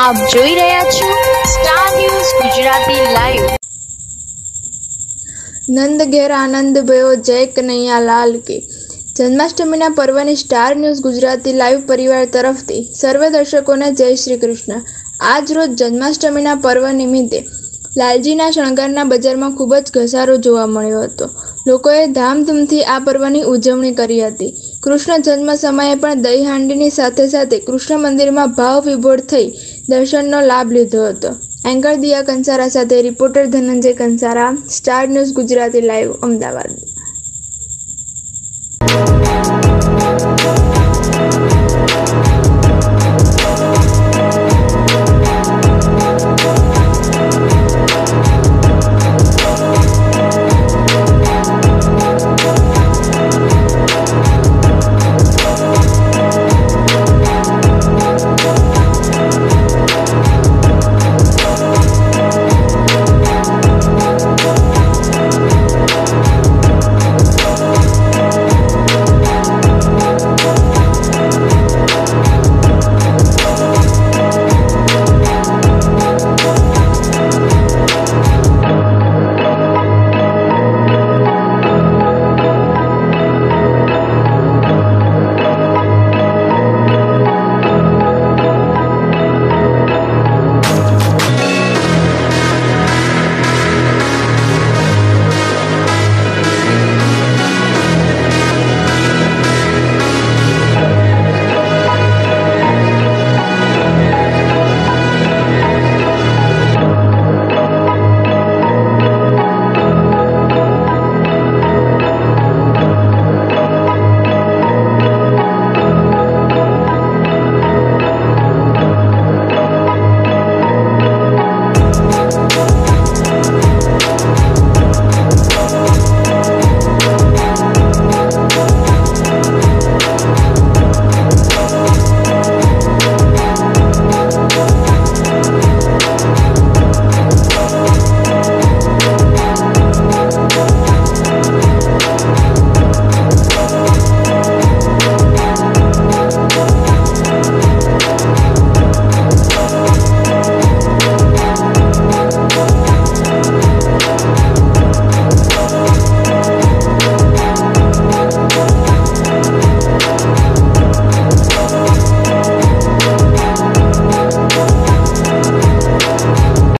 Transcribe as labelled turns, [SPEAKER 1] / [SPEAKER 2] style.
[SPEAKER 1] આપ જોઈ રહ્યા છો star news Gujarati live.
[SPEAKER 2] Nand ઘેર આનંદ ભયો જય કનૈયા લાલ કે। જન્માષ્ટમીના પર્વની સ્ટાર ન્યૂઝ ગુજરાતી લાઈવ પરિવાર તરફથી સર્વે દર્શકોને જય શ્રી કૃષ્ણ। આજ રોજ જન્માષ્ટમીના પર્વ નિમિત્તે લાલજીના શણગારના બજારમાં ખૂબ જ ઘસારો જોવા મળ્યો હતો। લોકોએ ધામધૂમથી આ પર્વની ઉજવણી કરી હતી। કૃષ્ણ જન્મ સમયે પણ દહીં હાંડીની સાથે સાથે કૃષ્ણ મંદિરમાં ભાવ વિભોર થઈ દર્શનનો લાભ લીધો હતો। એન્કર દિયા કંસારા સાથે reporter Dhananjay Kansara, star news Gujarati live, Ahmedabad.